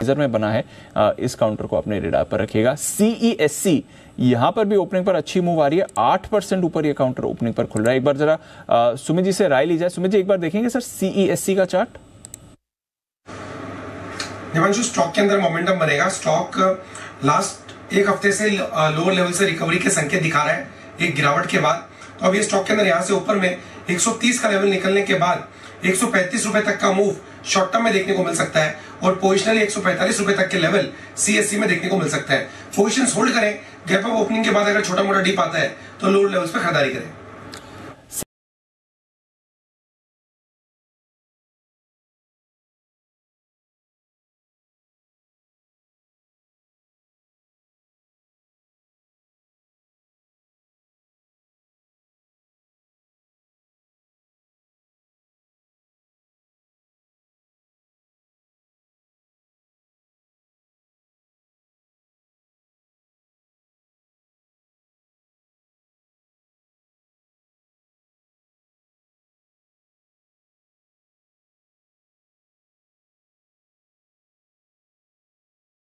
नज़र में बना है, इस काउंटर को अपने रेडार पर रखिएगा। CESC यहाँ पर भी ओपनिंग पर अच्छी मूव आ रही है, 8% ऊपर ये काउंटर ओपनिंग पर खुल रहा है। एक बार जरा सुमित जी से राय ली जाए। सुमित जी, एक बार देखेंगे सर CESC का चार्ट। देवांशु, स्टॉक के अंदर मोमेंटम बनेगा। स्टॉक लास्ट एक हफ्ते से लोअर लेवल से रिकवरी के संकेत दिखा रहा है एक गिरावट के बाद। तो अब ये स्टॉक के अंदर यहाँ से ऊपर में 130 का लेवल निकलने के बाद 135 रुपए तक का मूव शॉर्ट टर्म में देखने को मिल सकता है और पोजिशनली 145 रुपए तक के लेवल CSC में देखने को मिल सकता है। पोजिशंस होल्ड करें, गैप अप ओपनिंग के बाद अगर छोटा मोटा डीप आता है तो लोअर लेवल्स पे खरीदारी करें।